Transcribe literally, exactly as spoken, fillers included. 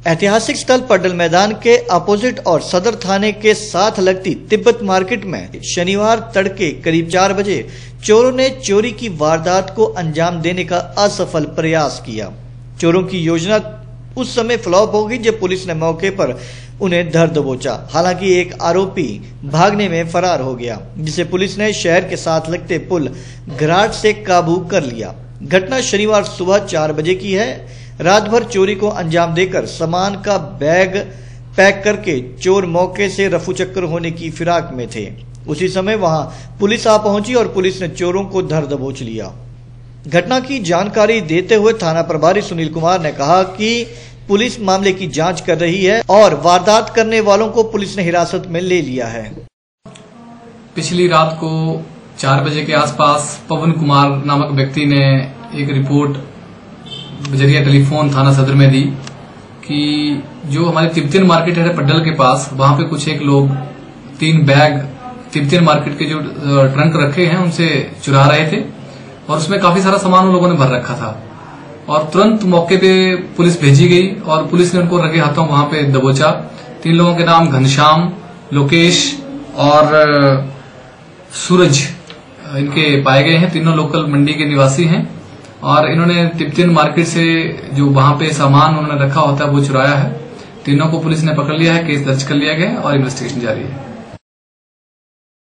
ऐतिहासिक स्थल पड्डल मैदान के अपोजिट और सदर थाने के साथ लगती तिब्बत मार्केट में शनिवार तड़के करीब चार बजे चोरों ने चोरी की वारदात को अंजाम देने का असफल प्रयास किया। चोरों की योजना उस समय फ्लॉप हो गई जब पुलिस ने मौके पर उन्हें धर दबोचा। हालांकि एक आरोपी भागने में फरार हो गया, जिसे पुलिस ने शहर के साथ लगते पुल घराट से काबू कर लिया। घटना शनिवार सुबह चार बजे की है। रात भर चोरी को अंजाम देकर सामान का बैग पैक करके चोर मौके से रफू चक्कर होने की फिराक में थे। उसी समय वहां पुलिस आ पहुंची और पुलिस ने चोरों को धर दबोच लिया। घटना की जानकारी देते हुए थाना प्रभारी सुनील कुमार ने कहा कि पुलिस मामले की जांच कर रही है और वारदात करने वालों को पुलिस ने हिरासत में ले लिया है। पिछली रात को चार बजे के आसपास पवन कुमार नामक व्यक्ति ने एक रिपोर्ट जरिए टेलीफोन थाना सदर में दी कि जो हमारे तिब्बतियन मार्केट है पड्डल के पास, वहां पे कुछ एक लोग तीन बैग तिब्बतियन मार्केट के जो ट्रंक रखे हैं उनसे चुरा रहे थे और उसमें काफी सारा सामान उन लोगों ने भर रखा था। और तुरंत मौके पे पुलिस भेजी गई और पुलिस ने उनको रंगे हाथों वहां पे दबोचा। तीन लोगों के नाम घनश्याम, लोकेश और सूरज इनके पाए गए हैं। तीनों लोकल मंडी के निवासी हैं और इन्होंने तिब्बतियन मार्केट से जो वहां पे सामान उन्होंने रखा होता है वो चुराया है। तीनों को पुलिस ने पकड़ लिया है, केस दर्ज कर लिया गया और इन्वेस्टिगेशन जारी है।